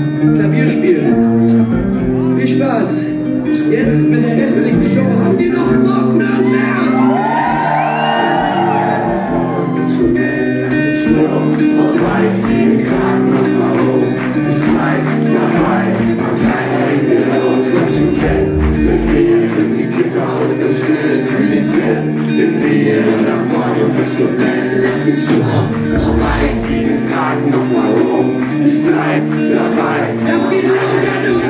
Klavier spielen. Viel Spaß. Jetzt mit der restlichen Show. Habt ihr noch Bock, Nürnberg? Lass den Sturm vorbei, zieh den Kragen nochmal hoch. Ich bleib dabei, mach deine Hände los, lass ihn weg. Mit mir tritt die Kippe aus der Stille, fühl den Tritt. Mit mir nach vorne und bis zur Welt. Lass den Sturm vorbei, zieh den Kragen nochmal hoch. Ich bleib dabei. Das geht lauter, Nürnberg!